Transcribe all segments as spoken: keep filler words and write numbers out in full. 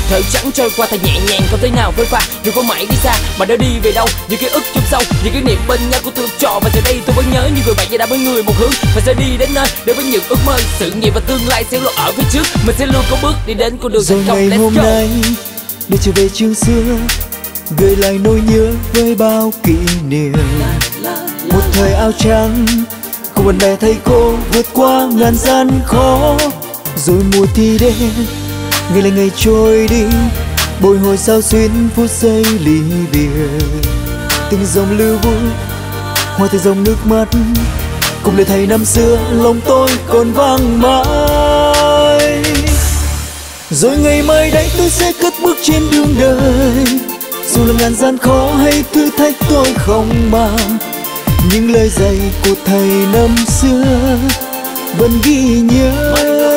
Thời trắng trôi qua thật nhẹ nhàng, không thể nào phơi pha. Dù có mãi đi xa, mà đã đi về đâu? Những ký ức trong sâu, những kỷ niệm bên nhau của tôi trọ. Và giờ đây tôi vẫn nhớ những người bạn đã với người một hướng. Và sẽ đi đến nơi, để với những ước mơ, sự nghiệp và tương lai sẽ luôn ở phía trước. Mình sẽ luôn có bước đi đến con đường thành công. Rồi ngày hôm nay, để trở về chương xưa, gợi lại nỗi nhớ với bao kỷ niệm. Một thời áo trắng, cùng bạn bè thầy cô vượt qua ngàn gian khó. Rồi mùa thi đến, ngày lại ngày trôi đi, bồi hồi sao xuyến phút giây ly biệt. Từng dòng lưu vui hòa theo dòng nước mắt, cùng lời thầy năm xưa lòng tôi còn vang mãi. Rồi ngày mai đây tôi sẽ cất bước trên đường đời, dù là ngàn gian khó hay thử thách tôi không mang. Những lời dạy của thầy năm xưa vẫn ghi nhớ.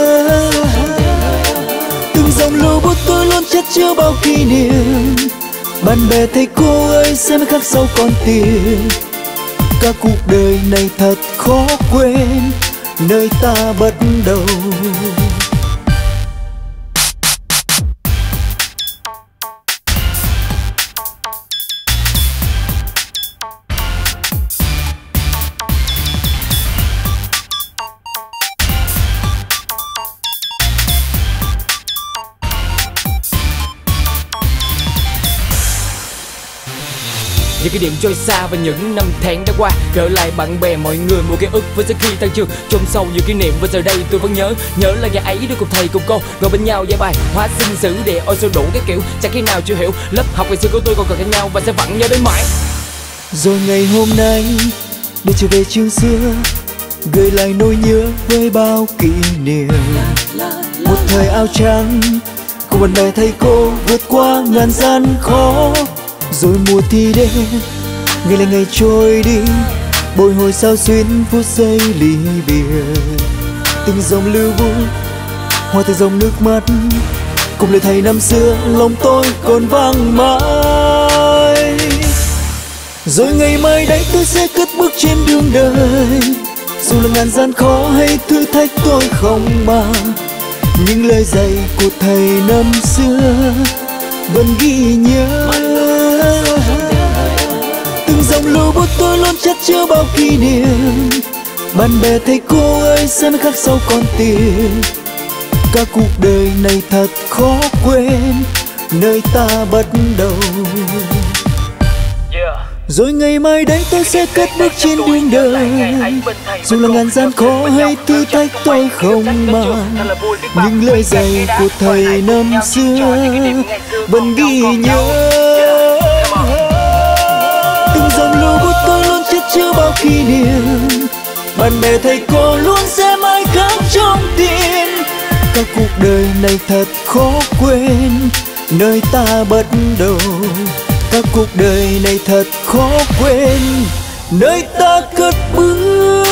Từng dòng lưu bút tôi luôn chất chứa bao kỷ niệm. Bạn bè thầy cô ơi sẽ mới khắc sâu con tim. Cả cuộc đời này thật khó quên nơi ta bắt đầu. Những kỷ niệm trôi xa và những năm tháng đã qua, gợi lại bạn bè mọi người một ký ức với giấc khi tan trường. Trong sâu nhiều kỷ niệm và giờ đây tôi vẫn nhớ. Nhớ là ngày ấy được cùng thầy cùng cô ngồi bên nhau giải bài hóa sinh sử địa ôi số đủ cái kiểu. Chẳng khi nào chưa hiểu lớp học ngày xưa của tôi còn gần nhau và sẽ vẫn nhớ đến mãi. Rồi ngày hôm nay, để trở về chương xưa, gợi lại nỗi nhớ với bao kỷ niệm. Một thời áo trắng, cùng bạn bè thầy cô vượt qua ngàn gian khó. Rồi mùa thi đến, ngày lại ngày trôi đi, bồi hồi sao xuyến phút giây ly biệt. Từng dòng lưu vui hòa theo dòng nước mắt, cùng lời thầy năm xưa lòng tôi còn vang mãi. Rồi ngày mai đây tôi sẽ cất bước trên đường đời, dù là ngàn gian khó hay thử thách tôi không mang. Những lời dạy của thầy năm xưa vẫn ghi nhớ. Từng dòng lưu bút tôi luôn chất chứa bao kỷ niệm. Bạn bè thầy cô ơi sẽ mới khắc sâu con tim. Cả cuộc đời này thật khó quên nơi ta bắt đầu. Rồi ngày mai đây tôi sẽ cất bước trên đường đời, dù là ngàn gian khó hay thử thách tôi không mang. Những lời dạy của thầy năm xưa vẫn ghi nhớ. Từng dòng lưu bút tôi luôn chất chứa bao kỷ niệm. Bạn bè thầy cô luôn sẽ mãi khắc trong tim. Cả cuộc đời này thật khó quên nơi ta bắt đầu. Cả cuộc đời này thật khó quên nơi ta cất bước.